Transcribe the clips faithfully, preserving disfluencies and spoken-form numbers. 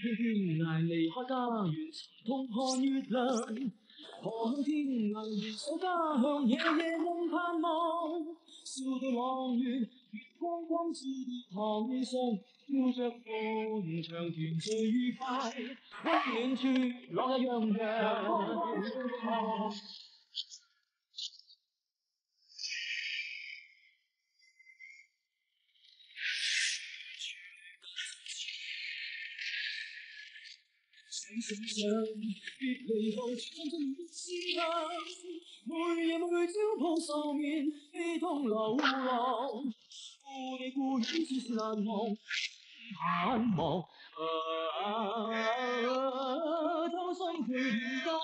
天涯離開家園，痛看月亮，何向天涯回首家鄉，夜夜夢盼望，笑對朗月，月光光照到堂上，飄着歡唱團聚愉快，溫暖處朗一樣樣。想想別離後，唱出你的思鄉，每夜每朝抱愁眠，悲痛流浪，故地故鄉絲絲難忘，盼望啊，偷心陪戀家。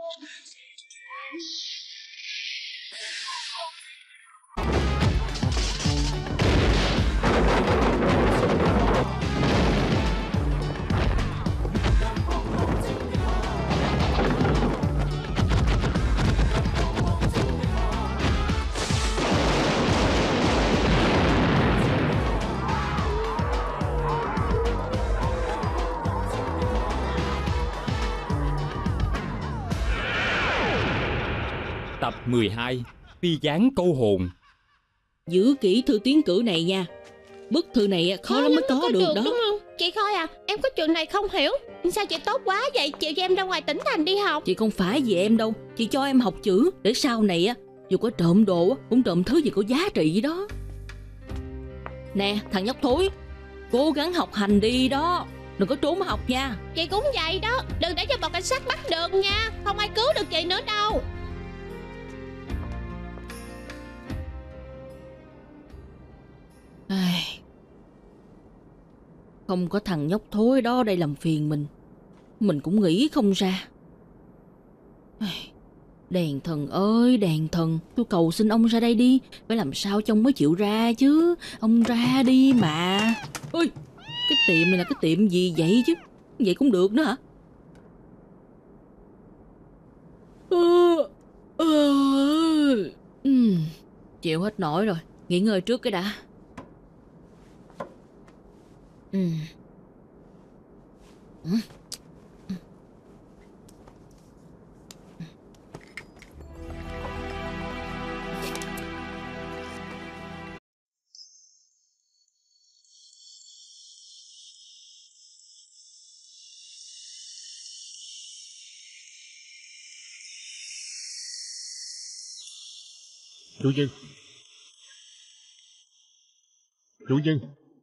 Tập mười hai. Pi dán câu hồn. Giữ kỹ thư tiến cử này nha. Bức thư này khó, khó lắm mới có, có được, được đó, đúng không? Chị Khôi à, em có chuyện này không hiểu. Sao chị tốt quá vậy? Chịu cho em ra ngoài tỉnh thành đi học. Chị không phải vì em đâu, chị cho em học chữ để sau này á, dù có trộm đồ cũng trộm thứ gì có giá trị đó. Nè thằng nhóc thối, cố gắng học hành đi đó, đừng có trốn học nha. Chị cũng vậy đó, đừng để cho bọn cảnh sát bắt được nha. Không ai cứu được chị nữa đâu. Ai... Không có thằng nhóc thối đó đây làm phiền mình, mình cũng nghĩ không ra. Ai... Đèn thần ơi đèn thần, tôi cầu xin ông ra đây đi. Phải làm sao cho ông mới chịu ra chứ. Ông ra đi mà. Ôi, cái tiệm này là cái tiệm gì vậy chứ? Vậy cũng được nữa hả? Ờ, ờ, ừ, chịu hết nổi rồi, nghỉ ngơi trước cái đã. Ừ. Ừ. Chủ nhân, chủ nhân,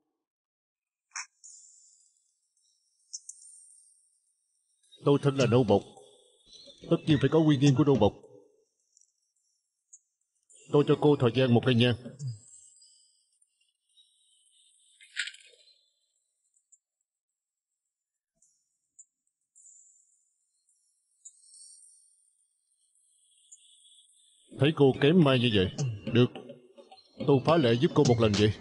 tôi thân là nô bộc, tất nhiên phải có uy nghiêm của nô bộc. Tôi cho cô thời gian một cây nhang. Thấy cô kém may như vậy, được, tôi phá lệ giúp cô một lần vậy.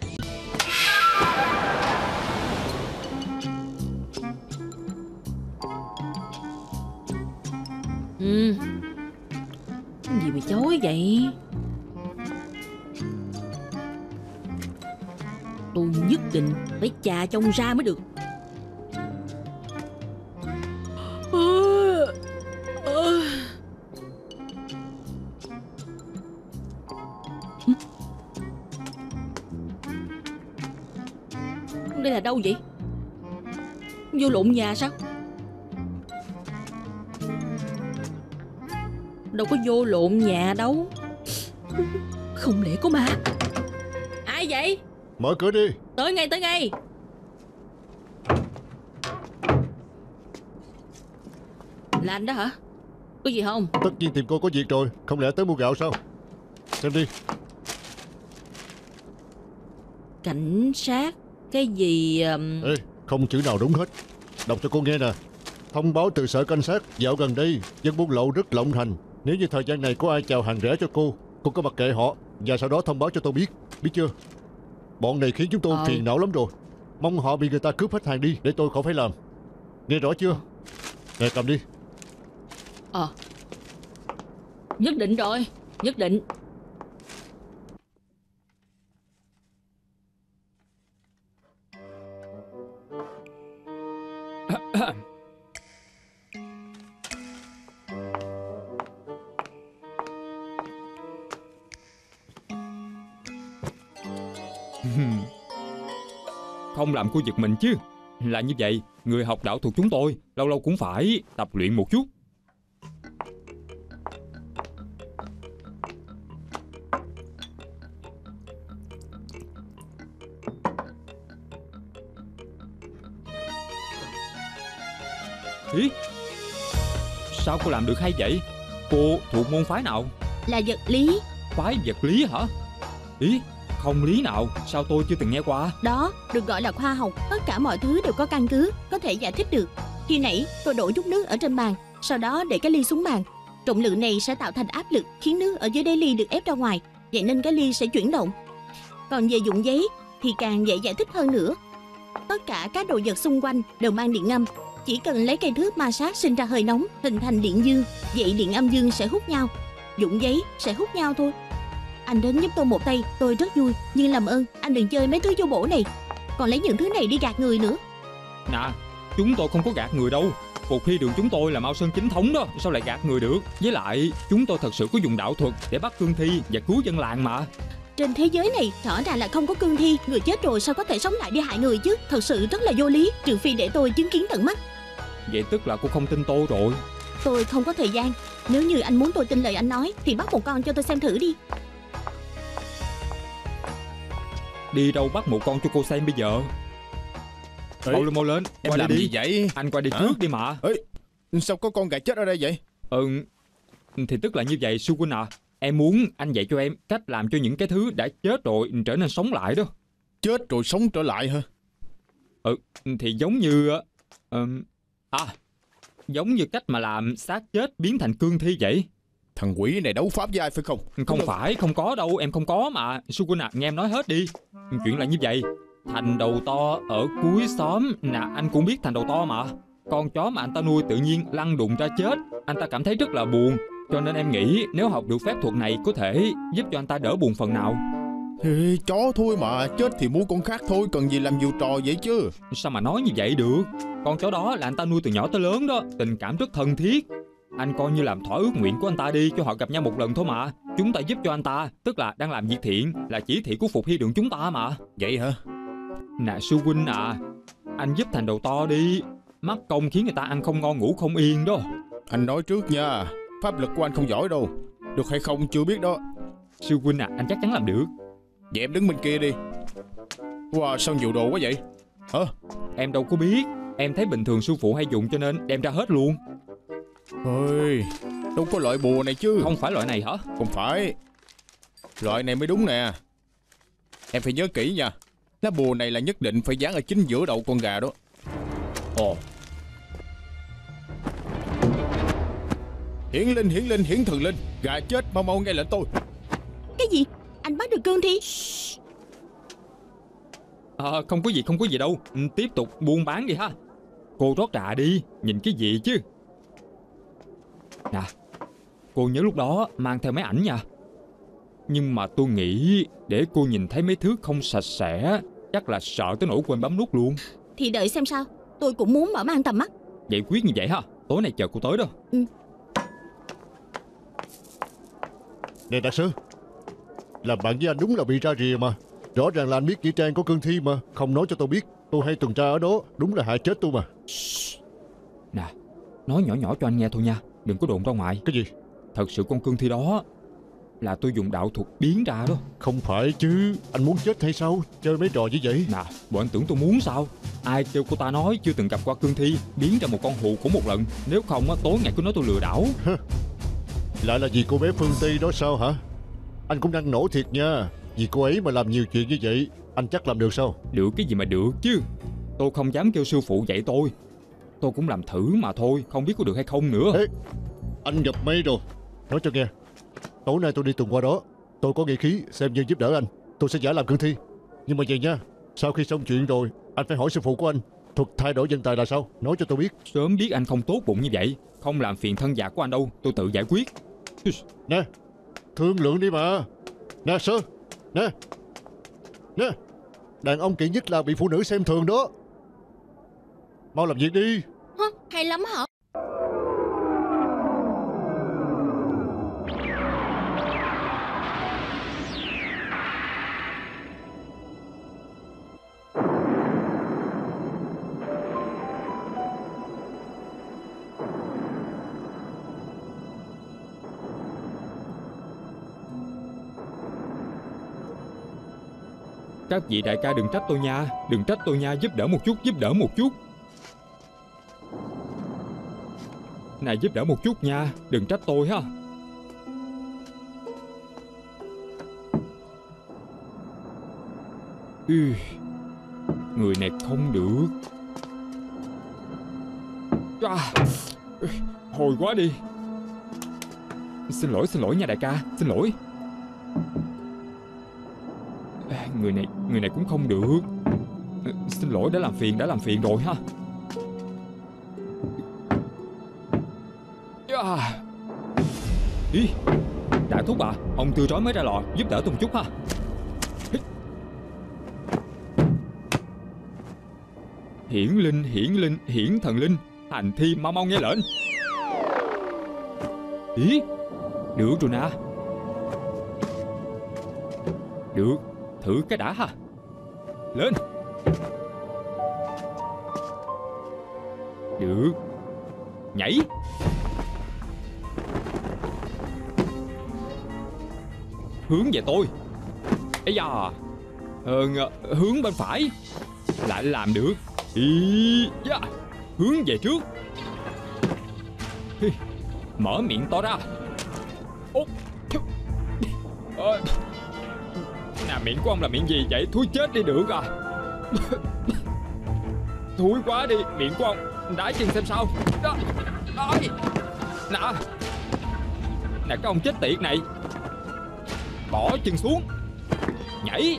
Ừ, cái gì mà chối vậy? Tôi nhất định phải chà cho ông ra mới được. Đây là đâu vậy? Vô lộn nhà sao? Đâu có vô lộn nhà đâu. Không lẽ có ma? Ai vậy? Mở cửa đi. Tới ngay tới ngay. Là anh đó hả? Có gì không? Tất nhiên tìm cô có việc rồi. Không lẽ tới mua gạo sao? Xem đi. Cảnh sát. Cái gì... Um... Ê, không chữ nào đúng hết. Đọc cho cô nghe nè. Thông báo từ sở cảnh sát, dạo gần đây dân buôn lậu rất lộng hành. Nếu như thời gian này có ai chào hàng rẻ cho cô, cô có mặc kệ họ và sau đó thông báo cho tôi biết. Biết chưa? Bọn này khiến chúng tôi ờ. phiền não lắm rồi. Mong họ bị người ta cướp hết hàng đi để tôi khỏi phải làm. Nghe rõ chưa? Nè cầm đi. Ờ Nhất định rồi. Nhất định. Không làm cô giật mình chứ. Là như vậy, người học đạo thuật chúng tôi lâu lâu cũng phải tập luyện một chút. Ý, sao cô làm được hay vậy? Cô thuộc môn phái nào? Là vật lý. Phái vật lý hả? Ý, không lý nào, sao tôi chưa từng nghe qua? Đó, được gọi là khoa học. Tất cả mọi thứ đều có căn cứ, có thể giải thích được. Khi nãy tôi đổ chút nước ở trên bàn, sau đó để cái ly xuống bàn. Trọng lượng này sẽ tạo thành áp lực khiến nước ở dưới đáy ly được ép ra ngoài, vậy nên cái ly sẽ chuyển động. Còn về dụng giấy thì càng dễ giải thích hơn nữa. Tất cả các đồ vật xung quanh đều mang điện âm. Chỉ cần lấy cây thước ma sát sinh ra hơi nóng, hình thành điện dương, vậy điện âm dương sẽ hút nhau, dụng giấy sẽ hút nhau thôi. Anh đến giúp tôi một tay, tôi rất vui, nhưng làm ơn anh đừng chơi mấy thứ vô bổ này, còn lấy những thứ này đi gạt người nữa. Nè, chúng tôi không có gạt người đâu. Cuộc thi đường chúng tôi là Mao Sơn chính thống đó, sao lại gạt người được? Với lại chúng tôi thật sự có dùng đạo thuật để bắt cương thi và cứu dân làng mà. Trên thế giới này rõ ràng là không có cương thi, người chết rồi sao có thể sống lại đi hại người chứ? Thật sự rất là vô lý, trừ phi để tôi chứng kiến tận mắt. Vậy tức là cô không tin tôi rồi. Tôi không có thời gian. Nếu như anh muốn tôi tin lời anh nói thì bắt một con cho tôi xem thử đi. Đi đâu bắt một con cho cô xem bây giờ? Mau lên mau lên. Em Qua làm đây gì đi. vậy? Anh qua đi Hả? trước đi mà. Ê, sao có con gà chết ở đây vậy? Ừ, thì tức là như vậy Sư Huynh à. Em muốn anh dạy cho em cách làm cho những cái thứ đã chết rồi trở nên sống lại đó. Chết rồi sống trở lại hả? Ừ, thì giống như... Uh, à, giống như cách mà làm xác chết biến thành cương thi vậy. Thằng quỷ này đấu pháp với ai phải không? Không phải, không có đâu, em không có mà. Sư Huynh à, nghe em nói hết đi. Chuyện là như vậy. Thành đầu to ở cuối xóm, nè anh cũng biết thành đầu to mà. Con chó mà anh ta nuôi tự nhiên lăn đụng ra chết. Anh ta cảm thấy rất là buồn. Cho nên em nghĩ nếu học được phép thuật này có thể giúp cho anh ta đỡ buồn phần nào. Ê, chó thôi mà, chết thì mua con khác thôi, cần gì làm nhiều trò vậy chứ? Sao mà nói như vậy được? Con chó đó là anh ta nuôi từ nhỏ tới lớn đó, tình cảm rất thân thiết. Anh coi như làm thỏa ước nguyện của anh ta đi, cho họ gặp nhau một lần thôi mà. Chúng ta giúp cho anh ta, tức là đang làm việc thiện, là chỉ thị của Phục Hy Đường chúng ta mà. Vậy hả? Nè Sư Huynh à, anh giúp thành đầu to đi. Mắc công khiến người ta ăn không ngon ngủ không yên đó. Anh nói trước nha, pháp lực của anh không giỏi đâu. Được hay không chưa biết đó. Sư Huynh à, anh chắc chắn làm được. Vậy em đứng bên kia đi. Wow, sao nhiều đồ quá vậy? Hả? Em đâu có biết. Em thấy bình thường sư phụ hay dùng cho nên đem ra hết luôn. Ôi, đâu có loại bùa này chứ. Không phải loại này hả? Không phải. Loại này mới đúng nè. Em phải nhớ kỹ nha. Lá bùa này là nhất định phải dán ở chính giữa đầu con gà đó. Ồ. Hiển linh, hiển linh, hiển thần linh. Gà chết, mau mau nghe lệnh tôi. Cái gì? Anh bắt được cương thi? À, không có gì, không có gì đâu. Tiếp tục buôn bán đi ha. Cô rót trà đi, nhìn cái gì chứ. Nè, cô nhớ lúc đó mang theo máy ảnh nha. Nhưng mà tôi nghĩ để cô nhìn thấy mấy thứ không sạch sẽ, chắc là sợ tới nỗi quên bấm nút luôn. Thì đợi xem sao. Tôi cũng muốn mở mang tầm mắt. Vậy quyết như vậy ha. Tối nay chờ cô tới đó. Ừ. Nè đại sư, làm bạn với anh đúng là bị ra rìa mà. Rõ ràng là anh biết nghĩa trang có cương thi mà không nói cho tôi biết. Tôi hay tuần tra ở đó, đúng là hại chết tôi mà. Nè, nói nhỏ nhỏ cho anh nghe thôi nha, đừng có đồn ra ngoài. Cái gì? Thật sự con cương thi đó là tôi dùng đạo thuật biến ra đó. Không phải chứ, anh muốn chết hay sao? Chơi mấy trò như vậy? Nè, bọn anh tưởng tôi muốn sao? Ai kêu cô ta nói chưa từng gặp qua cương thi biến ra một con hù của một lần. Nếu không á, tối ngày cứ nói tôi lừa đảo. Lại là vì cô bé Phương Ti đó sao hả? Anh cũng đang nổ thiệt nha. Vì cô ấy mà làm nhiều chuyện như vậy, anh chắc làm được sao? Được cái gì mà được chứ. Tôi không dám kêu sư phụ dạy tôi. Tôi cũng làm thử mà thôi, không biết có được hay không nữa. Ê, anh gặp mấy rồi. Nói cho nghe, tối nay tôi đi tuần qua đó. Tôi có nghĩa khí xem như giúp đỡ anh. Tôi sẽ giả làm cương thi. Nhưng mà vậy nha, sau khi xong chuyện rồi, anh phải hỏi sư phụ của anh thuật thay đổi nhân tài là sao. Nói cho tôi biết. Sớm biết anh không tốt bụng như vậy, không làm phiền thân già của anh đâu. Tôi tự giải quyết. Nè, thương lượng đi mà. Nè sơ, nè, nè, đàn ông kỹ nhất là bị phụ nữ xem thường đó. Mau làm việc đi. Hả? Hay lắm hả? Các vị đại ca đừng trách tôi nha. Đừng trách tôi nha, giúp đỡ một chút, giúp đỡ một chút. Này, giúp đỡ một chút nha, đừng trách tôi ha. Ui, người này không được. À, hồi quá đi. Xin lỗi, xin lỗi nha đại ca, xin lỗi. Người này, người này cũng không được. Xin lỗi, đã làm phiền, đã làm phiền rồi ha. À. Ý, đại thúc à, ông từ trói mới ra lò, giúp đỡ tôi một chút ha. Hiển linh, hiển linh, hiển thần linh, hành thi mau mau nghe lệnh. Ý, được rồi nè. Được, thử cái đã ha. Lên. Được. Nhảy. Hướng về tôi. Ây da. Ờ, hướng bên phải. Lại làm được. Ý da. Hướng về trước. Mở miệng to ra. Ốc. Ờ. Nè, miệng của ông là miệng gì vậy? Thúi chết đi được à. Thúi quá đi. Miệng của ông đá chân xem sao. Đó. Đó. Nè. Nè, cái ông chết tiệt này. Bỏ chân xuống. Nhảy.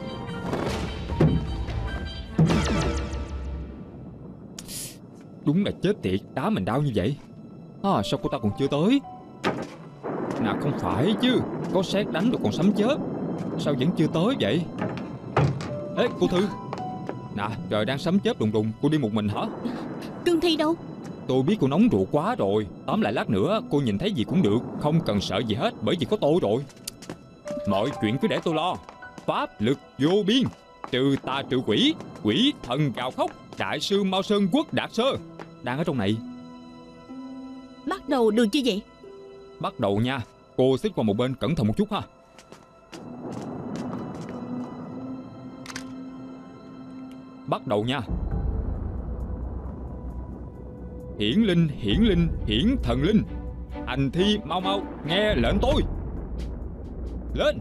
Đúng là chết tiệt, đá mình đau như vậy. À, sao cô ta còn chưa tới? Nè, không phải chứ. Có sét đánh rồi còn sấm chớp. Sao vẫn chưa tới vậy? Ê, cô Thư. Nè, trời đang sấm chớp đùng đùng, cô đi một mình hả? Cương Thi đâu? Tôi biết cô nóng ruột quá rồi. Tóm lại lát nữa cô nhìn thấy gì cũng được, không cần sợ gì hết, bởi vì có tôi rồi. Mọi chuyện cứ để tôi lo. Pháp lực vô biên, trừ tà trừ quỷ, quỷ thần gào khóc, đại sư Mao Sơn Quốc Đạt Sơ đang ở trong này. Bắt đầu được chưa vậy? Bắt đầu nha. Cô xích qua một bên cẩn thận một chút ha. Bắt đầu nha. Hiển linh, hiển linh, hiển thần linh, hành thi mau mau nghe lệnh tôi. Lên.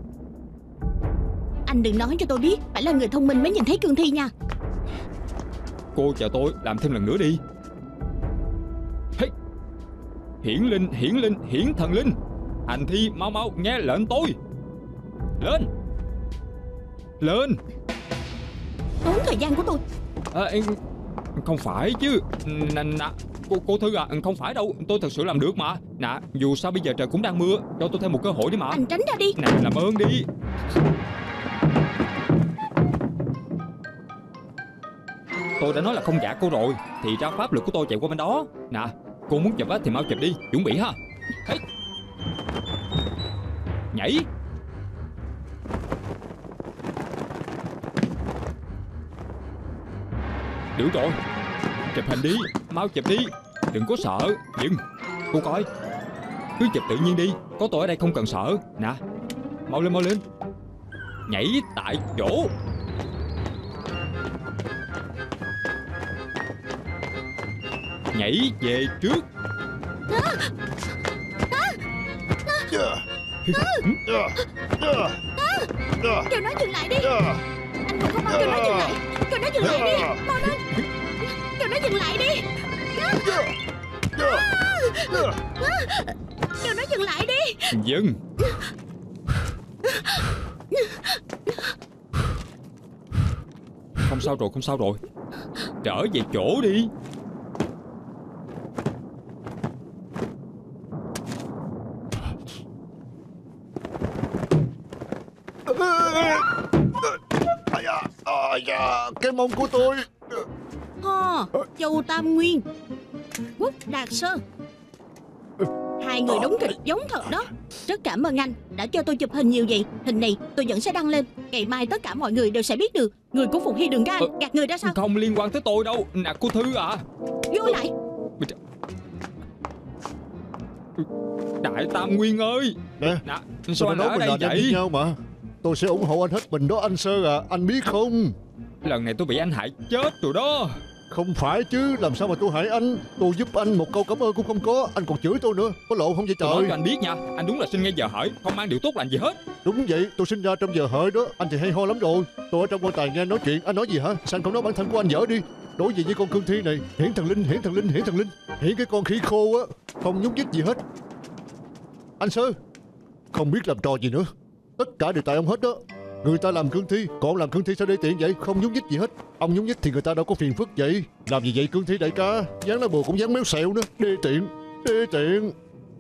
Anh đừng nói cho tôi biết. Phải là người thông minh mới nhìn thấy Cương Thi nha. Cô chờ tôi làm thêm lần nữa đi. Hey. Hiển linh, hiển linh, hiển thần linh, hành thi mau mau nghe lệnh tôi. Lên. Lên. Tốn thời gian của tôi. À, không phải chứ. Nè, nè, cô, cô Thư à, không phải đâu. Tôi thật sự làm được mà. Nè, dù sao bây giờ trời cũng đang mưa, cho tôi thêm một cơ hội đi mà. Anh tránh ra đi. Nè, làm ơn đi. Tôi đã nói là không gạt cô rồi. Thì ra pháp lực của tôi chạy qua bên đó. Nè, cô muốn chụp á thì mau chụp đi. Chuẩn bị ha. Hey. Nhảy. Được rồi. Chụp hình đi. Mau chụp đi. Đừng có sợ. Dừng. Cô coi. Cứ chụp tự nhiên đi. Có tôi ở đây không cần sợ. Nè. Mau lên mau lên. Nhảy tại chỗ. Nhảy về trước. Kêu nó dừng lại đi. Anh không mau kêu nó dừng lại. Kêu nó dừng lại đi. Mau lên. Kêu nó dừng lại đi. Kêu nó dừng lại đi. Dừng. Không sao rồi, không sao rồi. Trở về chỗ đi. À, à, cái mông của tôi. ho, Châu Tam Nguyên, Quốc Đạt Sơ. Hai người đóng kịch giống thật đó. Rất cảm ơn anh đã cho tôi chụp hình nhiều vậy. Hình này tôi vẫn sẽ đăng lên. Ngày mai tất cả mọi người đều sẽ biết được người của Phục Hy Đường các anh gạt người ra sao. Không liên quan tới tôi đâu. Nè cô Thư à. Vô lại. Đại Tam Nguyên ơi. Nè, Nè, tôi sao đã anh nói ở mình đây là anh em vậy? với nhau mà. Tôi sẽ ủng hộ anh hết mình đó anh Sơ à. Anh biết không? Lần này tôi bị anh hại chết rồi đó. Không phải chứ, làm sao mà tôi hại anh. Tôi giúp anh một câu cảm ơn cũng không có. Anh còn chửi tôi nữa, có lộ không vậy Tôi nói trời? cho anh biết nha, anh đúng là sinh ngay giờ hởi, không mang điều tốt lành gì hết. Đúng vậy, tôi sinh ra trong giờ hợi đó. Anh thì hay ho lắm rồi. Tôi ở trong quan tài nghe nói chuyện, anh nói gì hả? Sao anh không nói bản thân của anh dở đi? Đối gì với con cương thi này? Hiển thần linh, hiển thần linh, hiển thần linh. Hiển cái con khỉ khô á, không nhúc nhích gì hết. Anh Sơ, không biết làm trò gì nữa. Tất cả đều tại ông hết đó. Người ta làm cương thi, còn ông làm cương thi sao để tiện vậy? Không nhúc nhích gì hết. Ông nhúc nhích thì người ta đâu có phiền phức vậy. Làm gì vậy cương thi đại ca? Dán lá bùa cũng dán méo xẹo nữa. Đê tiện, đê tiện.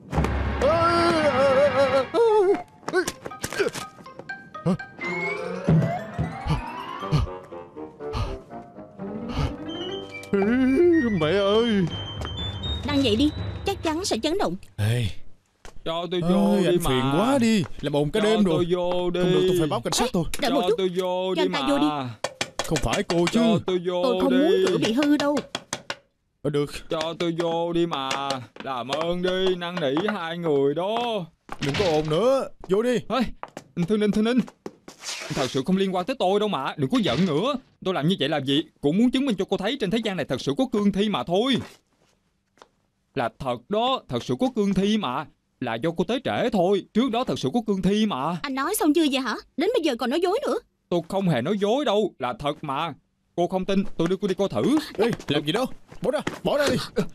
Mẹ ơi. Đăng vậy đi, chắc chắn sẽ chấn động. Ê, Cho tôi vô ơi, đi anh mà. phiền quá đi. Làm ồn cả Cho đêm rồi. tôi vô đi. Không được, tôi phải báo cảnh sát tôi. Đợi một Cho chút. tôi vô Cho đi anh ta mà. vô đi. Không phải cô chứ. Cho tôi vô Tôi không đi. muốn cửa bị hư đâu. Ờ, được. Cho tôi vô đi mà. Làm ơn đi, năn nỉ hai người đó. Đừng có ồn nữa. Vô đi. Ê, Thư Ninh, Thư Ninh. Thật sự không liên quan tới tôi đâu mà. Đừng có giận nữa. Tôi làm như vậy làm gì? Cũng muốn chứng minh cho cô thấy trên thế gian này thật sự có cương thi mà thôi. Là thật đó, thật sự có cương thi mà. Là do cô tới trễ thôi. Trước đó thật sự có cương thi mà. Anh nói xong chưa vậy hả? Đến bây giờ còn nói dối nữa. Tôi không hề nói dối đâu. Là thật mà. Cô không tin, tôi đưa cô đi coi thử. Ê, làm gì đâu. Bỏ ra, bỏ ra đi.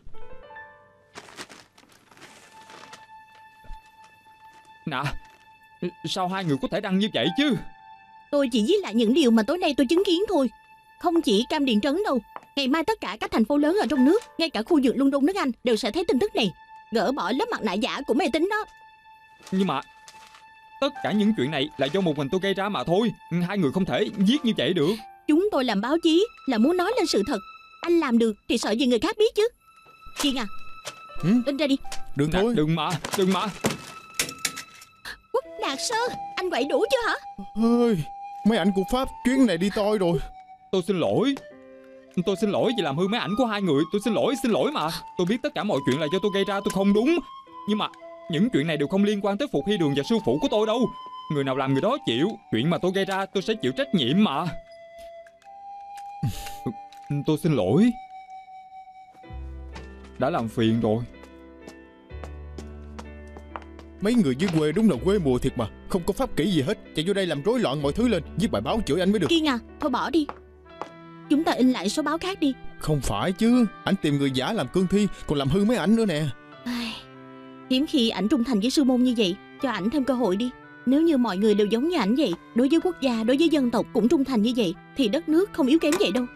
Nè, sao hai người có thể đăng như vậy chứ? Tôi chỉ viết lại những điều mà tối nay tôi chứng kiến thôi. Không chỉ Cam Điền Trấn đâu. Ngày mai tất cả các thành phố lớn ở trong nước, ngay cả khu vực London nước Anh đều sẽ thấy tin tức này. Gỡ bỏ lớp mặt nạ giả của mê tín đó. Nhưng mà tất cả những chuyện này là do một mình tôi gây ra mà thôi. Hai người không thể giết như vậy được. Chúng tôi làm báo chí là muốn nói lên sự thật. Anh làm được thì sợ gì người khác biết chứ. Kiên à, Ừ? lên ra đi. Đừng Nè, thôi. đừng mà, đừng mà. Quốc Đạt Sơ, anh quậy đủ chưa hả? Ơi, mấy ảnh của Pháp chuyến này đi toi rồi. Tôi xin lỗi. Tôi xin lỗi vì làm hư máy ảnh của hai người. Tôi xin lỗi, xin lỗi mà. Tôi biết tất cả mọi chuyện là do tôi gây ra, tôi không đúng. Nhưng mà những chuyện này đều không liên quan tới Phục Hy Đường và sư phụ của tôi đâu. Người nào làm người đó chịu. Chuyện mà tôi gây ra tôi sẽ chịu trách nhiệm mà. Tôi xin lỗi. Đã làm phiền rồi. Mấy người dưới quê đúng là quê mùa thiệt mà. Không có pháp kỹ gì hết. Chạy vô đây làm rối loạn mọi thứ lên. Viết bài báo chửi anh mới được. Kiên à, thôi bỏ đi. Chúng ta in lại số báo khác đi. Không phải chứ. Ảnh tìm người giả làm cương thi, còn làm hư mấy ảnh nữa nè. Ai, hiếm khi ảnh trung thành với sư môn như vậy. Cho ảnh thêm cơ hội đi. Nếu như mọi người đều giống như ảnh vậy, đối với quốc gia, đối với dân tộc cũng trung thành như vậy, thì đất nước không yếu kém vậy đâu.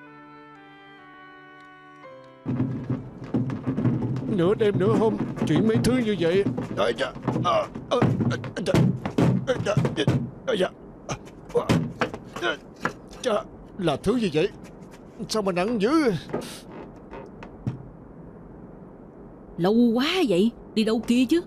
Nửa đêm nửa hôm, chuyện mấy thứ như vậy. Ây da, à, à, à, da, ây da, ây da, à, à, chà, là thứ gì vậy? Sao mà nặng dữ? Lâu quá vậy, đi đâu kia chứ?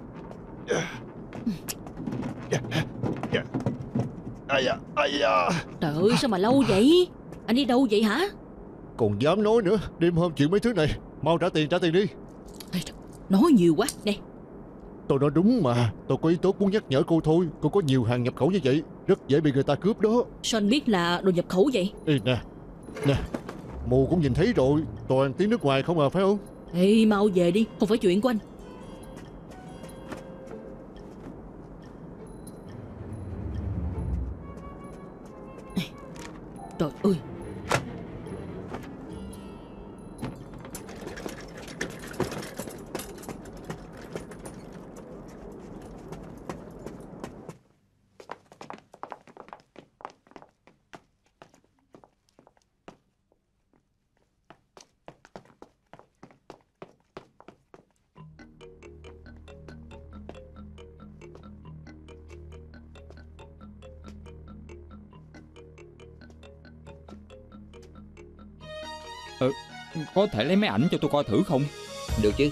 Ây da, ây da. Trời ơi, sao mà lâu vậy? Anh đi đâu vậy hả? Còn dám nói nữa, đêm hôm chuyện mấy thứ này. Mau trả tiền, trả tiền đi. Ê, trời, nói nhiều quá. Nè, Tôi nói đúng mà. Tôi có ý tốt muốn nhắc nhở cô thôi. Cô có nhiều hàng nhập khẩu như vậy, rất dễ bị người ta cướp đó. sao anh biết là đồ nhập khẩu vậy? Ê nè, nè, mù cũng nhìn thấy rồi. Toàn tiếng nước ngoài không à, phải không? Ê, mau về đi, không phải chuyện của anh. Ê, trời ơi. Ừ, có thể lấy máy ảnh cho tôi coi thử không? Được chứ.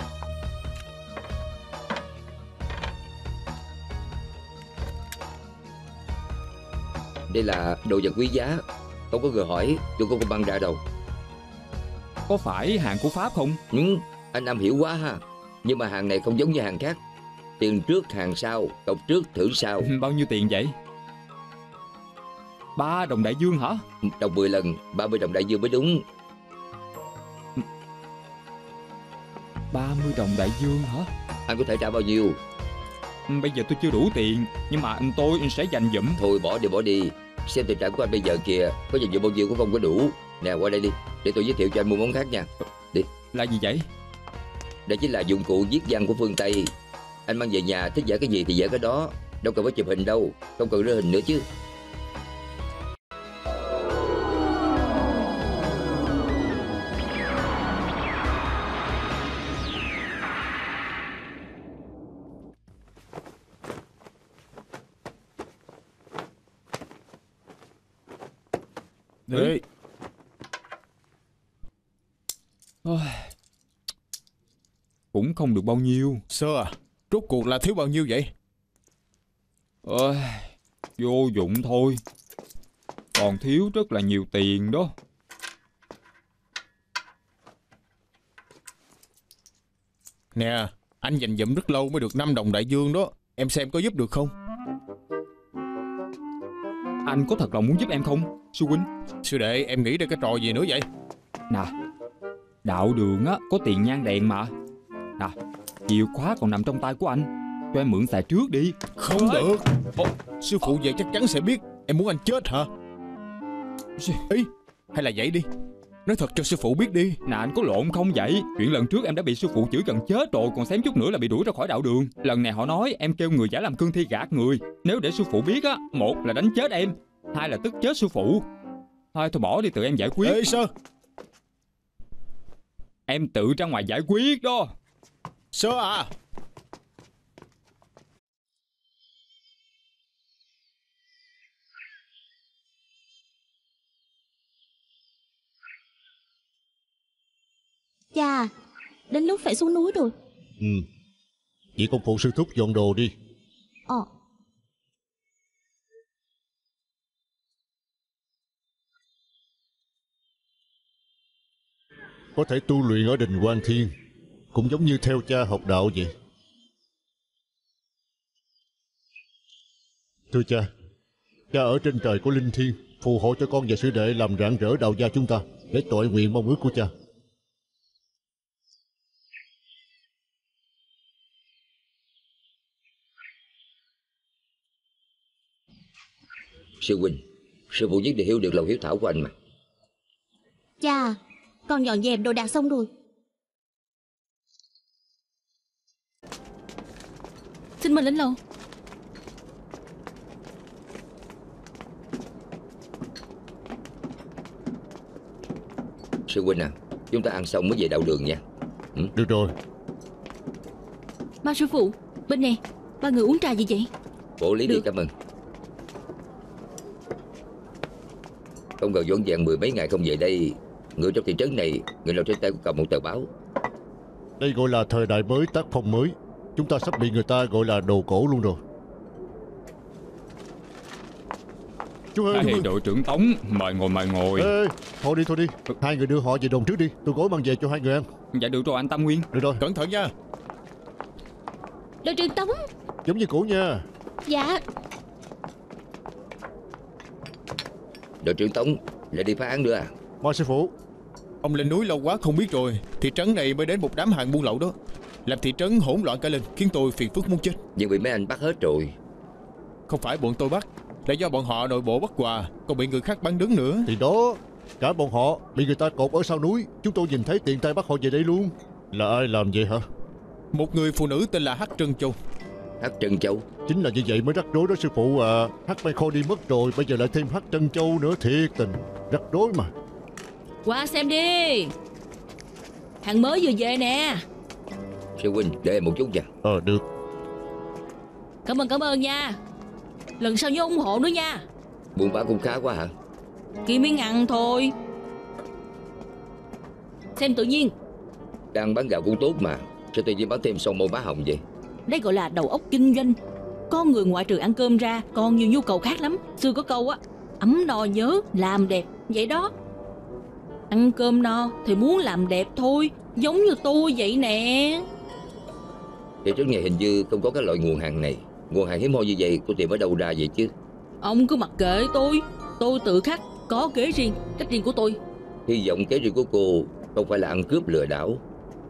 Đây là đồ vật quý giá, không có người hỏi tôi cũng không băng ra đâu. Có phải hàng của Pháp không? Ừ, anh am hiểu quá ha. Nhưng mà hàng này không giống như hàng khác. Tiền trước hàng sau, cọc trước thưởng sau. Bao nhiêu tiền vậy? Ba đồng đại dương hả? Đồng mười lần, ba mươi đồng đại dương mới đúng. Ba mươi đồng đại dương hả? Anh có thể trả bao nhiêu? Bây giờ tôi chưa đủ tiền, nhưng mà tôi sẽ dành dụm. Thôi bỏ đi bỏ đi. Xem tình trạng của anh bây giờ kìa, có dành dụm bao nhiêu cũng không có đủ. Nè qua đây đi, để tôi giới thiệu cho anh mua món khác nha. Đi. Là gì vậy? Đây chính là dụng cụ viết văn của phương Tây. Anh mang về nhà thích vẽ cái gì thì vẽ cái đó. Đâu cần phải chụp hình đâu, không cần rơ hình nữa chứ. Đấy. Ôi, cũng không được bao nhiêu. Sơ à, rốt cuộc là thiếu bao nhiêu vậy? Ôi, vô dụng thôi. Còn thiếu rất là nhiều tiền đó. Nè, anh dành dụm rất lâu mới được năm đồng đại dương đó. Em xem có giúp được không? Anh có thật lòng muốn giúp em không, sư huynh? Sư đệ, em nghĩ ra cái trò gì nữa vậy? Nè, đạo đường á có tiền nhang đèn mà. Nè, chìa khóa còn nằm trong tay của anh. Cho em mượn xài trước đi. Không được. Ồ, sư phụ về chắc chắn sẽ biết. Em muốn anh chết hả? Ý, hay là vậy đi. Nói thật cho sư phụ biết đi. Nè, anh có lộn không vậy? Chuyện lần trước em đã bị sư phụ chửi gần chết rồi, còn xém chút nữa là bị đuổi ra khỏi đạo đường. Lần này họ nói em kêu người giả làm cương thi gạt người. Nếu để sư phụ biết á, một là đánh chết em, hai là tức chết sư phụ. Thôi thôi bỏ đi, tự em giải quyết. Ê Sơ. Em tự ra ngoài giải quyết đó. Sơ à. Chà, đến lúc phải xuống núi rồi. Ừ. Chị con phụ sư thúc dọn đồ đi. Ờ. Có thể tu luyện ở đình Quan Thiên, cũng giống như theo cha học đạo vậy. Thưa cha, cha ở trên trời của linh thiêng, phù hộ cho con và sư đệ làm rạng rỡ đạo gia chúng ta, để tội nguyện mong ước của cha. Sư huynh, sư phụ nhất định hiểu được lòng hiếu thảo của anh mà. Chà, con dọn dẹp đồ đạc xong rồi. Xin mời lên lầu. Sư huynh à, chúng ta ăn xong mới về đạo đường nha. Ừ? Được rồi. Ba sư phụ, bên này, ba người uống trà gì vậy? Bộ lý đi, Được. cảm ơn. Không cần dọn dàng mười mấy ngày không về đây. Người trong thị trấn này, người nào trên tay cũng cầm một tờ báo. Đây gọi là thời đại mới, tác phong mới. Chúng ta sắp bị người ta gọi là đồ cổ luôn rồi. Chú ơi, chú Hey, ơi. đội trưởng Tống, mời ngồi mời ngồi. Ê, thôi đi thôi đi. Hai người đưa họ về đồn trước đi. Tôi gói mang về cho hai người ăn. Dạ được rồi anh Tam Nguyên. Được rồi, Cẩn thận nha. Đội trưởng Tống. giống như cũ nha. Dạ. Đội trưởng Tống lại đi phá án nữa à? Mời sư phụ. Ông lên núi lâu quá không biết rồi. Thị trấn này mới đến một đám hàng buôn lậu đó. Làm thị trấn hỗn loạn cả lên, khiến tôi phiền phức muốn chết. Nhưng bị mấy anh bắt hết rồi. Không phải bọn tôi bắt, là do bọn họ nội bộ bắt quà, còn bị người khác bắn đứng nữa. Thì đó, cả bọn họ bị người ta cột ở sau núi. Chúng tôi nhìn thấy tiện tay bắt họ về đây luôn. Là ai làm vậy hả? Một người phụ nữ tên là Hắc Trân Châu. Hắc Trân Châu. Chính là như vậy mới rắc rối đó sư phụ à. Hắc Mai Khô đi mất rồi, bây giờ lại thêm Hắc Trân Châu nữa, thiệt tình rắc rối mà. Qua xem đi. Hàng mới vừa về nè. Sư huynh, để em một chút nha. Ờ được. Cảm ơn cảm ơn nha. Lần sau nhớ ủng hộ nữa nha. Buôn bán cũng khá quá hả? Kia mới ngăn thôi. Xem tự nhiên. Đang bán gạo cũng tốt mà, sao tự nhiên bán thêm son môi má hồng vậy? Đây gọi là đầu óc kinh doanh. Con người ngoại trừ ăn cơm ra còn nhiều nhu cầu khác lắm. Xưa có câu á, ấm no nhớ làm đẹp. Vậy đó, ăn cơm no thì muốn làm đẹp thôi. Giống như tôi vậy nè. Thì trước này hình như không có cái loại nguồn hàng này. Nguồn hàng hiếm hoi như vậy cô tìm ở đâu ra vậy chứ? Ông cứ mặc kệ tôi. Tôi tự khắc, có kế riêng, cách riêng của tôi. Hy vọng kế riêng của cô không phải là ăn cướp lừa đảo.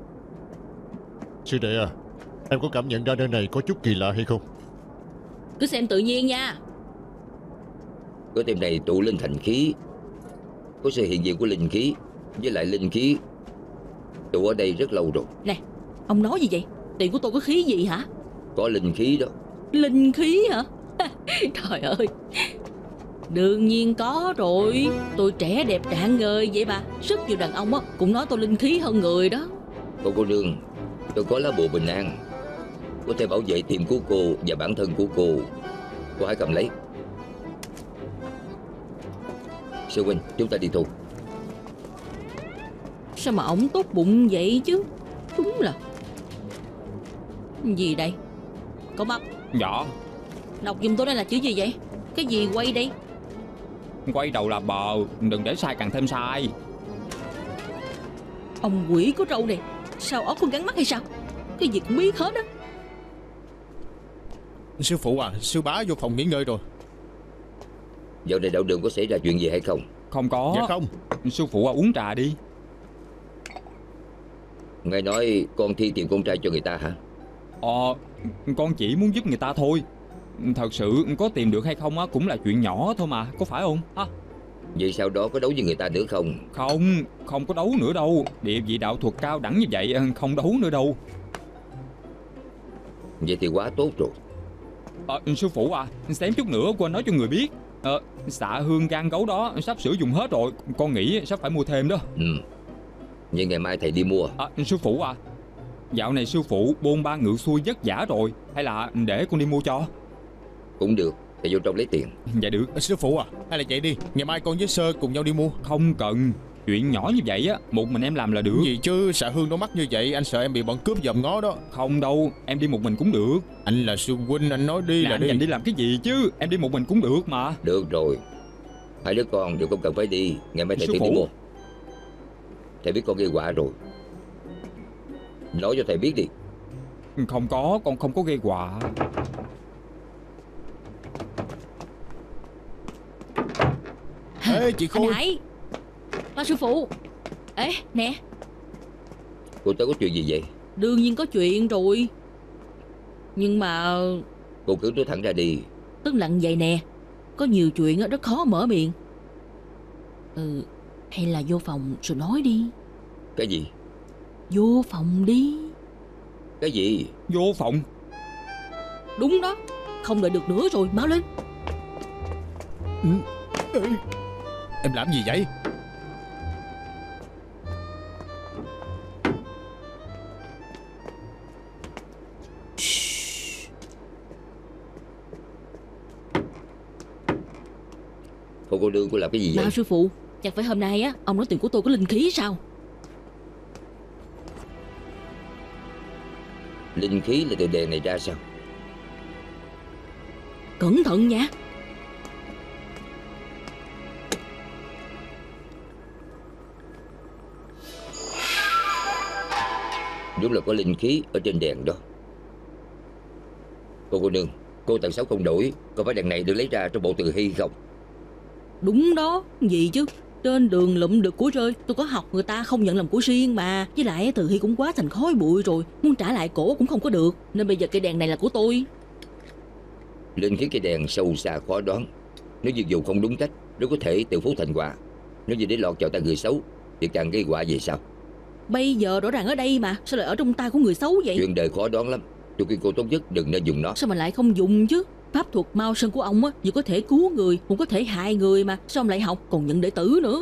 Sư đệ à, em có cảm nhận ra nơi này có chút kỳ lạ hay không? Cứ xem tự nhiên nha. Cái tiệm này tụ linh thành khí, có sự hiện diện của linh khí. Với lại linh khí tụ ở đây rất lâu rồi. Nè, ông nói gì vậy? Tiệm của tôi có khí gì hả? Có linh khí đó. Linh khí hả? Trời ơi, đương nhiên có rồi. Tôi trẻ đẹp rạng ngời vậy mà. Rất nhiều đàn ông á cũng nói tôi linh khí hơn người đó. Cô cô nương, tôi có lá bùa bình an, có thể bảo vệ tiệm của cô và bản thân của cô. Cô hãy cầm lấy. Sư huynh, chúng ta đi thôi. Sao mà ổng tốt bụng vậy chứ? Đúng là... Gì đây? Cậu Mập, Dạ. đọc giùm tôi đây là chữ gì vậy? Cái gì quay đây? Quay đầu là bờ, đừng để sai càng thêm sai. Ông quỷ có râu này, sao óc con gắn mắt hay sao? Cái gì cũng biết hết á. Sư phụ à, sư bá vô phòng nghỉ ngơi rồi. Dạo này đạo đường có xảy ra chuyện gì hay không? Không có. Dạ không. Sư phụ à, uống trà đi. Nghe nói con Thi tìm con trai cho người ta hả? Ờ, con chỉ muốn giúp người ta thôi. Thật sự có tìm được hay không á cũng là chuyện nhỏ thôi mà, có phải không? Ha? Vậy sau đó có đấu với người ta nữa không? Không, không có đấu nữa đâu. Địa vị đạo thuật cao đẳng như vậy không đấu nữa đâu. Vậy thì quá tốt rồi. Ờ, sư phụ à, xém chút nữa quên nói cho người biết. Ờ, xạ hương gan gấu đó sắp sửa dùng hết rồi. Con nghĩ sắp phải mua thêm đó. Ừ. Vậy ngày mai thầy đi mua. À, sư phụ à, dạo này sư phụ bôn ba ngự xuôi vất vả rồi. Hay là để con đi mua cho? Cũng được, thầy vô trong lấy tiền. Dạ được. Sư phụ à, hay là vậy đi, ngày mai con với Sơ cùng nhau đi mua. Không cần. Chuyện nhỏ như vậy á, một mình em làm là được. Gì chứ, xạ hương nó mắc như vậy, anh sợ em bị bọn cướp dòm ngó đó. Không đâu, em đi một mình cũng được. Anh là sư huynh, anh nói đi Nè, là anh đi. dành đi làm cái gì chứ? Em đi một mình cũng được mà. Được rồi, hai đứa con đều không cần phải đi. Ngày mai thầy Sư tự đi phụ. mua. Thầy biết con gây họa rồi, nói cho thầy biết đi. Không có, con không có gây họa. Ê chị Anh Khôi. Hải, ba sư phụ. Ê, nè, Cô tới có chuyện gì vậy? đương nhiên có chuyện rồi. Nhưng mà Cô cứ nói thẳng ra đi. tức là vậy nè, có nhiều chuyện á rất khó mở miệng. Ừ, hay là vô phòng rồi nói đi. Cái gì? Vô phòng đi. Cái gì? Vô phòng. Đúng đó, không đợi được nữa rồi, báo lên. Ừ. Ê, em làm gì vậy? Cô cô đương cô làm cái gì vậy? Nào sư phụ, chẳng phải hôm nay á ông nói tiền của tôi có linh khí sao? Linh khí là từ đèn này ra sao? Cẩn thận nha. Đúng là có linh khí ở trên đèn đó. Cô cô nương, cô tần sáu không đổi, có phải đèn này được lấy ra trong bộ từ hy không? Đúng đó, gì chứ. Trên đường lụm được của rơi, tôi có học người ta không nhận làm của riêng mà. Với lại từ khi cũng quá thành khói bụi rồi, muốn trả lại cổ cũng không có được. Nên bây giờ cây đèn này là của tôi. Linh khí cây đèn sâu xa khó đoán. Nếu như dùng không đúng cách, nó có thể tự phú thành họa. Nếu như để lọt vào tay người xấu thì càng gây họa về sao? Bây giờ rõ ràng ở đây mà, sao lại ở trong tay của người xấu vậy? Chuyện đời khó đoán lắm. Tôi khuyên cô tốt nhất đừng nên dùng nó. Sao mà lại không dùng chứ? Pháp thuật Mao Sơn của ông á, vừa có thể cứu người, cũng có thể hại người mà. Sao ông lại học còn nhận đệ tử nữa?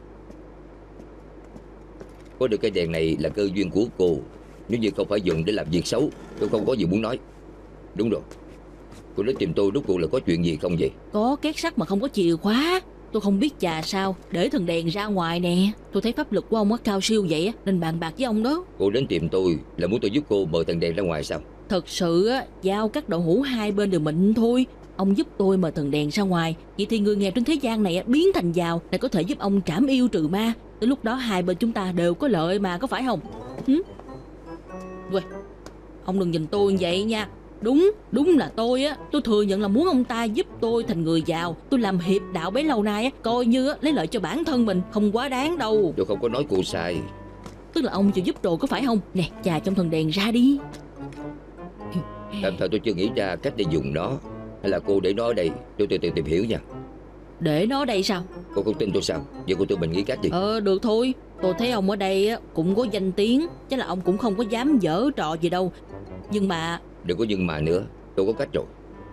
Có được cây đèn này là cơ duyên của cô. Nếu như không phải dùng để làm việc xấu, tôi không có gì muốn nói. Đúng rồi, cô đến tìm tôi rốt cuộc là có chuyện gì không vậy? Có két sắt mà không có chìa khóa. Tôi không biết chà sao để thần đèn ra ngoài nè. Tôi thấy pháp lực của ông á cao siêu vậy á, nên bàn bạc với ông đó. Cô đến tìm tôi là muốn tôi giúp cô mời thần đèn ra ngoài sao? Thật sự á, giao các đậu hũ hai bên đều mịn thôi. Ông giúp tôi mời thần đèn ra ngoài, vậy thì người nghèo trên thế gian này á, biến thành giàu lại có thể giúp ông trảm yêu trừ ma. Tới lúc đó hai bên chúng ta đều có lợi mà, có phải không? Hử? Uầy, ông đừng nhìn tôi như vậy nha. Đúng, đúng là tôi á, tôi thừa nhận là muốn ông ta giúp tôi thành người giàu. Tôi làm hiệp đạo bấy lâu nay á, coi như á, lấy lợi cho bản thân mình, không quá đáng đâu. Tôi không có nói cô sai. Tức là ông chịu giúp rồi có phải không? Nè, chà trong thần đèn ra đi. Tạm thời tôi chưa nghĩ ra cách để dùng nó. Hay là cô để nó ở đây, tôi từ từ tìm hiểu nha. Để nó ở đây sao? Cô không tin tôi sao? Vậy cô tự mình nghĩ cách gì? Ờ được thôi. Tôi thấy ông ở đây á, cũng có danh tiếng, chắc là ông cũng không có dám giở trò gì đâu. Nhưng mà... Đừng có nhưng mà nữa, tôi có cách rồi.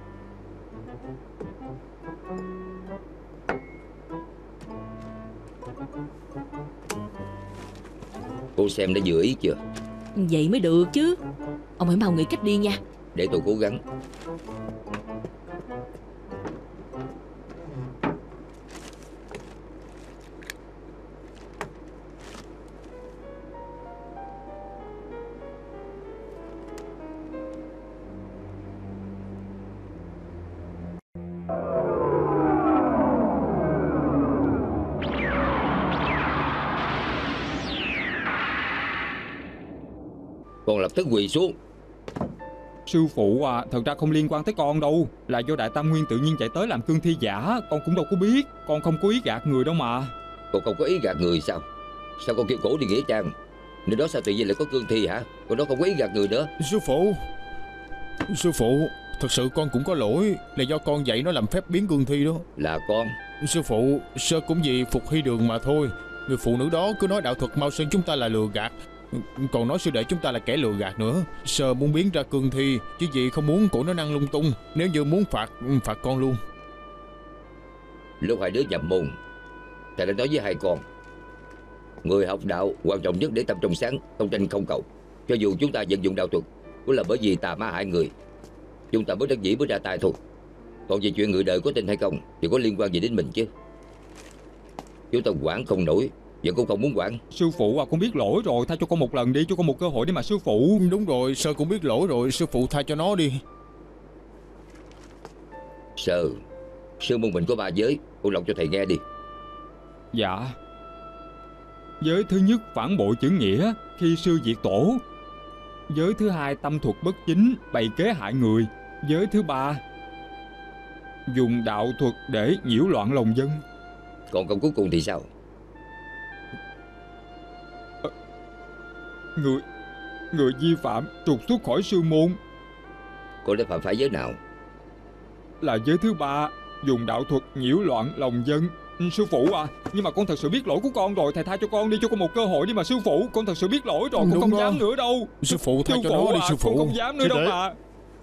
Cô xem đã vừa ý chưa? Vậy mới được chứ. Ông hãy mau nghĩ cách đi nha. Để tôi cố gắng. Con lập tức quỳ xuống. Sư phụ à, thật ra không liên quan tới con đâu. Là do Đại Tam Nguyên tự nhiên chạy tới làm cương thi giả. Con cũng đâu có biết. Con không có ý gạt người đâu mà. Con không có ý gạt người sao? Sao con kêu cổ đi nghĩa trang? Nơi đó sao tự nhiên lại có cương thi hả? Con đó không có ý gạt người nữa. Sư phụ, sư phụ, thật sự con cũng có lỗi. Là do con dạy nó làm phép biến cương thi đó. Là con. Sư phụ, sơ cũng vì Phục Hy Đường mà thôi. Người phụ nữ đó cứ nói đạo thuật Mao Sơn chúng ta là lừa gạt, còn nói sư đệ chúng ta là kẻ lừa gạt nữa. Sơ muốn biến ra cương thi, chứ gì không muốn cổ nó năng lung tung. Nếu như muốn phạt, phạt con luôn. Lúc hai đứa nhập môn, thầy đã nói với hai con, người học đạo quan trọng nhất để tâm trong sáng, không tranh không cầu. Cho dù chúng ta vận dụng đạo thuật cũng là bởi vì tà ma hại người, chúng ta mới đắc dĩ mới ra tay thôi. Còn về chuyện người đời có tin hay không thì có liên quan gì đến mình chứ. Chúng ta quản không nổi, vẫn cũng không muốn quản. Sư phụ à, con biết lỗi rồi, tha cho con một lần đi, cho con một cơ hội đi mà sư phụ. Đúng rồi, Sơ cũng biết lỗi rồi, sư phụ tha cho nó đi. Sơ, sư môn mình có ba giới, con đọc cho thầy nghe đi. Dạ. Giới thứ nhất phản bội chữ nghĩa, khi sư diệt tổ. Giới thứ hai tâm thuật bất chính, bày kế hại người. Giới thứ ba dùng đạo thuật để nhiễu loạn lòng dân. Còn câu cuối cùng thì sao? Người Người vi phạm trục xuất khỏi sư môn. Con đã phạm phải giới nào? Là giới thứ ba, dùng đạo thuật nhiễu loạn lòng dân. Sư phụ à, nhưng mà con thật sự biết lỗi của con rồi, thầy tha cho con đi, cho con một cơ hội đi mà sư phụ. Con thật sự biết lỗi rồi, con Đúng không đó. dám nữa đâu. Sư phụ tha Sư cho phụ nó đi à, sư phụ. con không dám nữa Sư đâu đệ. mà.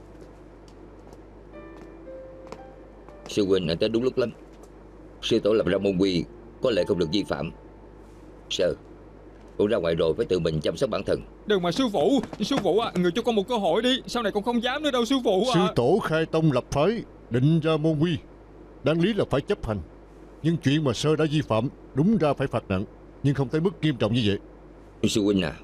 Sư huynh đã tới đúng lúc lắm. Sư tổ lập ra môn quy, có lẽ không được vi phạm. Sơ, con ra ngoài rồi phải tự mình chăm sóc bản thân. Đừng mà sư phụ. Sư phụ à, người cho con một cơ hội đi. Sau này con không dám nữa đâu sư phụ à. Sư tổ khai tông lập phái, định ra môn quy, đáng lý là phải chấp hành. Nhưng chuyện mà Sơ đã vi phạm đúng ra phải phạt nặng, nhưng không tới mức nghiêm trọng như vậy. Sư huynh à,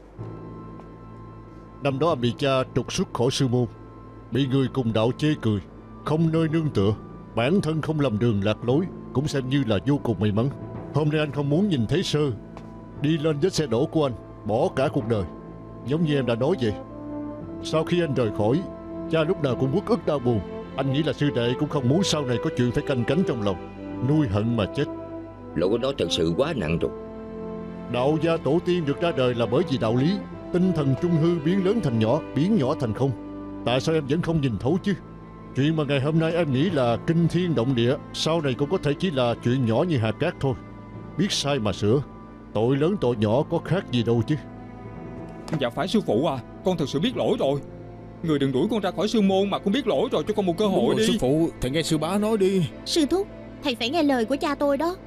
Năm đó anh bị cha trục xuất khỏi sư môn, bị người cùng đạo chê cười, không nơi nương tựa, bản thân không lầm đường lạc lối, cũng xem như là vô cùng may mắn. Hôm nay anh không muốn nhìn thấy Sơ đi lên vết xe đổ của anh, bỏ cả cuộc đời, giống như em đã nói vậy. Sau khi anh rời khỏi, cha lúc nào cũng uất ức đau buồn. Anh nghĩ là sư đệ cũng không muốn sau này có chuyện phải canh cánh trong lòng, nuôi hận mà chết. lỗi của nó thật sự quá nặng rồi. Đạo gia tổ tiên được ra đời là bởi vì đạo lý tinh thần trung hư biến lớn thành nhỏ, biến nhỏ thành không. Tại sao em vẫn không nhìn thấu chứ? Chuyện mà ngày hôm nay em nghĩ là kinh thiên động địa, sau này cũng có thể chỉ là chuyện nhỏ như hạt cát thôi. Biết sai mà sửa, tội lớn tội nhỏ có khác gì đâu chứ. Dạ phải sư phụ à, con thật sự biết lỗi rồi. Người đừng đuổi con ra khỏi sư môn mà con biết lỗi rồi, cho con một cơ Đúng hội rồi, đi. sư phụ, thầy nghe sư bá nói đi. Sư thúc, thầy phải nghe lời của cha tôi đó.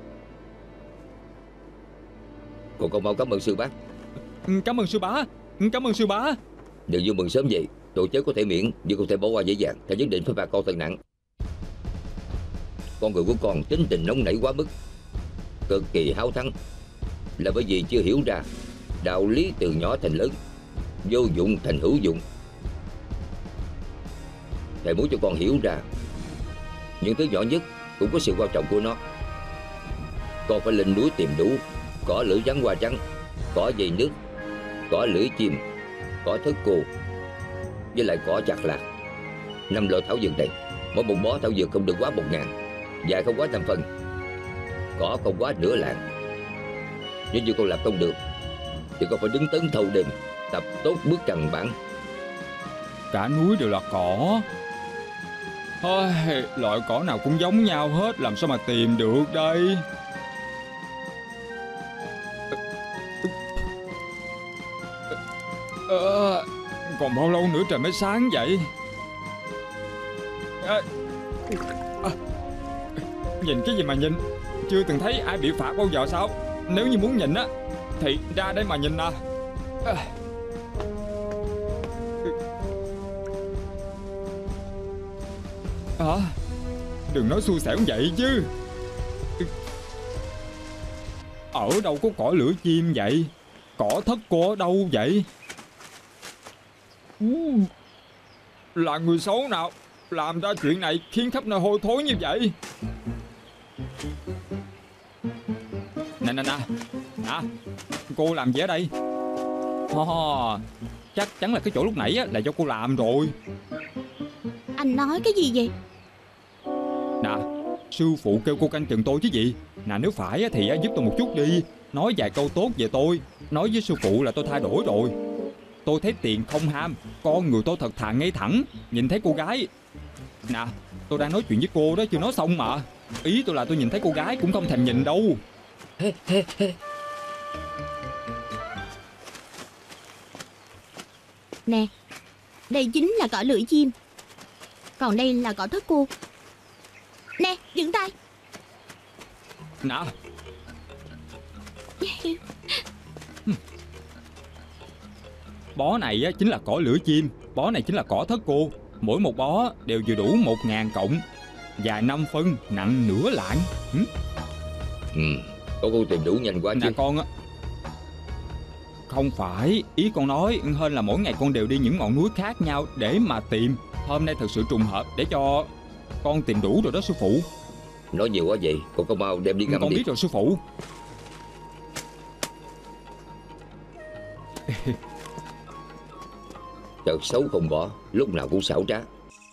Con con mau cảm ơn sư bác. Ừ, cảm ơn sư bá. Ừ, cảm ơn sư bá. Đừng vui mừng sớm vậy. Tội chết có thể miễn, nhưng không thể bỏ qua dễ dàng. Thầy nhất định phải phạt con thật nặng. Con người của con tính tình nóng nảy quá mức, cực kỳ háo thắng, là bởi vì chưa hiểu ra đạo lý từ nhỏ thành lớn, vô dụng thành hữu dụng. Thầy muốn cho con hiểu ra những thứ nhỏ nhất cũng có sự quan trọng của nó. Con phải lên núi tìm đủ cỏ lưỡi trắng hoa trắng, cỏ dây nước, cỏ lưỡi chim, cỏ thất cô, với lại cỏ chạc lạc. Năm loại thảo dược này, mỗi một bó thảo dược không được quá một ngàn, dài không quá năm phân, cỏ không quá nửa lạng. Nếu như con làm không được thì con phải đứng tấn thâu đêm, tập tốt bước căn bản. Cả núi đều là cỏ. Thôi, loại cỏ nào cũng giống nhau hết, làm sao mà tìm được đây? Ờ, còn bao lâu nữa trời mới sáng vậy? À, à, nhìn cái gì mà nhìn? Chưa từng thấy ai bị phạt bao giờ sao? Nếu như muốn nhìn á thì ra đây mà nhìn nè. À. À, đừng nói xui xẻo vậy chứ. Ở đâu có cỏ lưỡi chim vậy? Cỏ thất cô ở đâu vậy? Là người xấu nào làm ra chuyện này khiến khắp nơi hôi thối như vậy? Nè nè nè à, cô làm gì ở đây? Oh, chắc chắn là cái chỗ lúc nãy á, là do cô làm rồi. Anh nói cái gì vậy? Nè, sư phụ kêu cô canh chừng tôi chứ gì. Nè, nếu phải thì giúp tôi một chút đi. Nói vài câu tốt về tôi. Nói với sư phụ là tôi thay đổi rồi. Tôi thấy tiền không ham. Con người tôi thật thà ngay thẳng. Nhìn thấy cô gái. Nè, tôi đang nói chuyện với cô đó, chưa nói xong mà. Ý tôi là tôi nhìn thấy cô gái cũng không thèm nhìn đâu. Nè, đây chính là cỏ lưỡi chim, còn đây là cỏ thất cô. Nè, dừng tay. Nè. Bó này á, chính là cỏ lưỡi chim. Bó này chính là cỏ thất cô. Mỗi một bó đều vừa đủ một ngàn cộng, dài năm phân, nặng nửa lạng. Ừ, ừ con cô tìm đủ nhanh quá chứ. Nè con á. Không phải, ý con nói hơn là mỗi ngày con đều đi những ngọn núi khác nhau để mà tìm. Hôm nay thật sự trùng hợp để cho con tìm đủ rồi đó sư phụ. Nói nhiều quá vậy, con có mau đem đi ngâm Con đi. biết rồi sư phụ. Tật xấu không bỏ, lúc nào cũng xảo trá.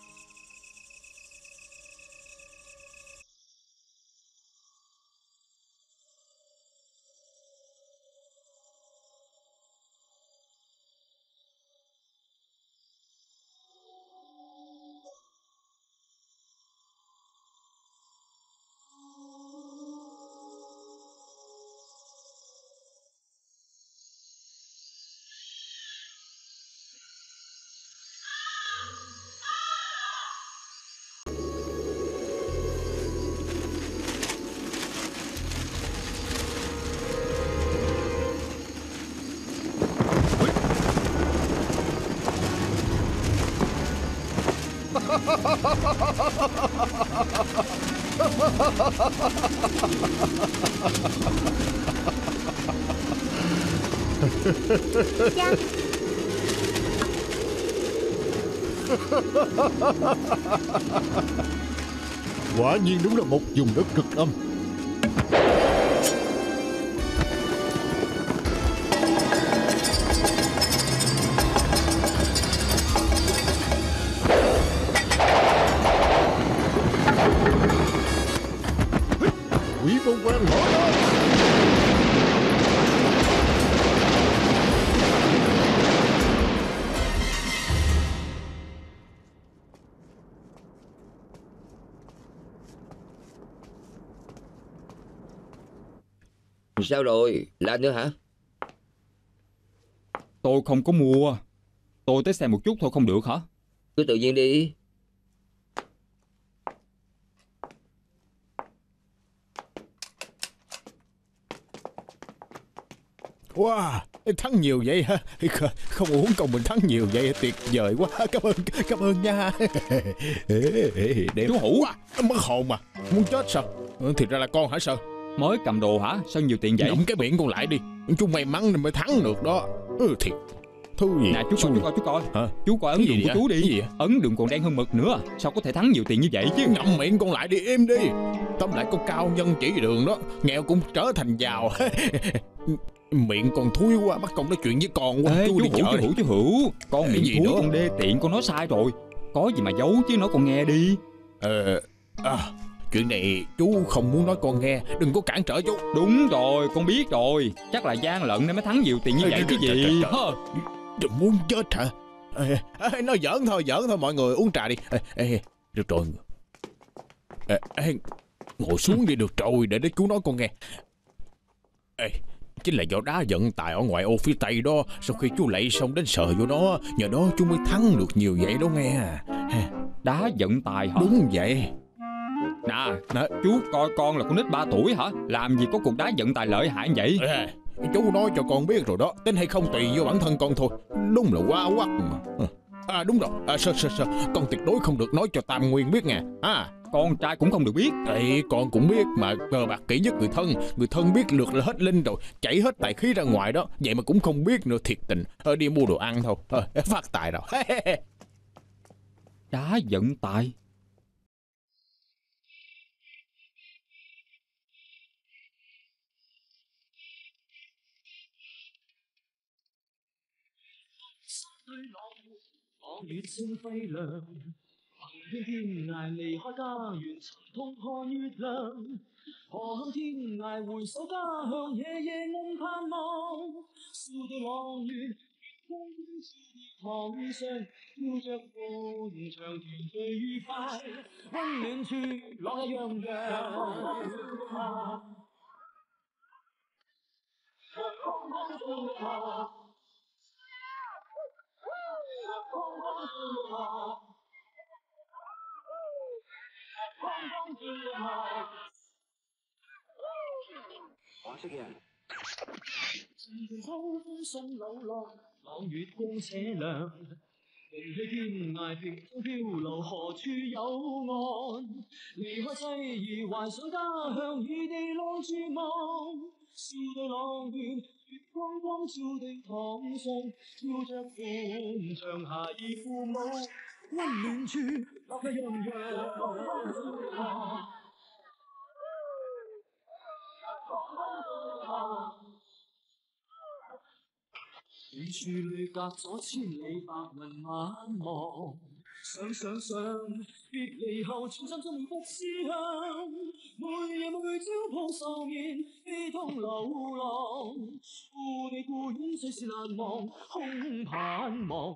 Cha. Quả nhiên đúng là một vùng đất cực âm. Quỷ vô quan hỏa đó. Sao rồi, la nữa hả? Tôi không có mua. Tôi tới xem một chút thôi không được hả? Cứ tự nhiên đi. Wow, Thắng nhiều vậy hả? Không uống còn mình thắng nhiều vậy, tuyệt vời quá. Cảm ơn, cảm ơn nha. Đẹp Chú Hữu, quá, mất hồn mà. Muốn chết sao? Thì ra là con hả Sơ? mới cầm đồ hả? Sao nhiều tiền vậy? Ngậm cái miệng con lại đi. Chú may mắn nên mới thắng được đó. Ừ thiệt. Thứ gì? Nè chú coi, chú coi, chú coi. Hả? Chú coi ấn Cái gì đường của vậy? chú Cái đi. gì vậy? Ấn đường còn đen hơn mực nữa. Sao có thể thắng nhiều tiền như vậy chứ? Ngậm miệng con lại đi, im đi. Tóm lại con cao nhân chỉ đường đó, nghèo cũng trở thành giàu. Miệng còn thui quá, bắt con nói chuyện với con quá. Ê, Chú chú đi Hữu, chợ chú đi. Hữu, chú Hữu. Con Cái miệng gì thúi, nữa? con đê tiện, con nói sai rồi. Có gì mà giấu chứ, nói con nghe đi. Ờ, à, chuyện này chú không muốn nói con nghe, đừng có cản trở chú. Đúng rồi, con biết rồi. Chắc là gian lận nên mới thắng nhiều tiền như Ê, vậy trời, chứ trời, gì. trời, trời. Hơ. Đừng muốn chết hả? Ê, ê, nói giỡn thôi, giỡn thôi, mọi người uống trà đi. Ê, ê, được rồi. Ê, ê, ngồi xuống đi được rồi, để để chú nói con nghe. Ê, chính là do đá vận tài ở ngoại ô phía tây đó. Sau khi chú lạy xong đến sờ vô đó, nhờ đó chú mới thắng được nhiều vậy đó nghe. Đá vận tài hả? Đúng vậy. Nè, Nè, chú coi con là con nít ba tuổi hả? Làm gì có cuộc đá vận tài lợi hại vậy? ê, chú nói cho con biết rồi đó, tin hay không tùy vô bản thân con thôi. Đúng là quá quắc mà. À đúng rồi, à, sơ sơ sơ, con tuyệt đối không được nói cho Tam Nguyên biết nha. À, Con trai cũng không được biết. Ê, con cũng biết mà, cờ bạc kỹ nhất người thân. Người thân biết lượt là hết linh rồi, chảy hết tài khí ra ngoài đó. Vậy mà cũng không biết nữa, thiệt tình. Ờ, đi mua đồ ăn thôi, ờ, phát tài rồi. Đá vận tài. 朗月星輝亮，行天涯離開家園，沉痛看月亮。何向天涯回首家鄉，夜夜夢盼望。笑對朗月，月光照地堂上，飄着歡暢，團聚愉快，溫暖處樂一樣樣。秋風送柳落，朗月光且亮。明去天涯平風漂流，何處有岸？離開妻兒，懷想家鄉，異地浪住望。笑對朗月，月光光照地堂上，飄着歡暢，孩兒父母，溫暖處樂一樣樣。遠處裏隔咗千里，白雲晚望。想想想，別離後，寸心中不思鄉。每夜每朝抱愁眠，悲痛流浪。故地故園，雖是難忘，空盼望。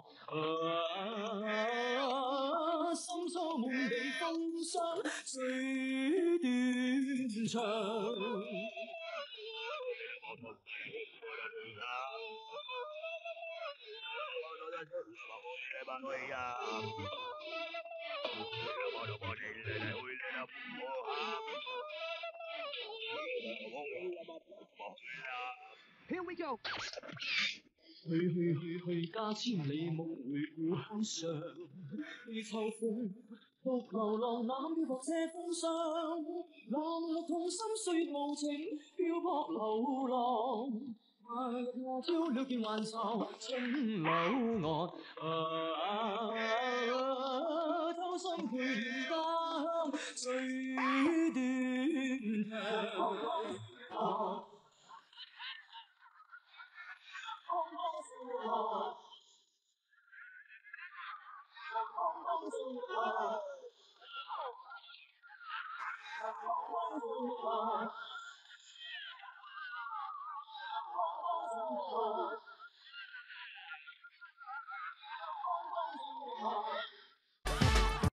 啊，心初滿地風霜，水斷腸。去去去去家千里，夢回故鄉上。悲秋風，獨流浪，攬於薄遮風霜。浪落痛心，歲月無情，漂泊流浪。我朝了見還愁，春柳岸。啊，偷心陪戀家鄉，水斷腸。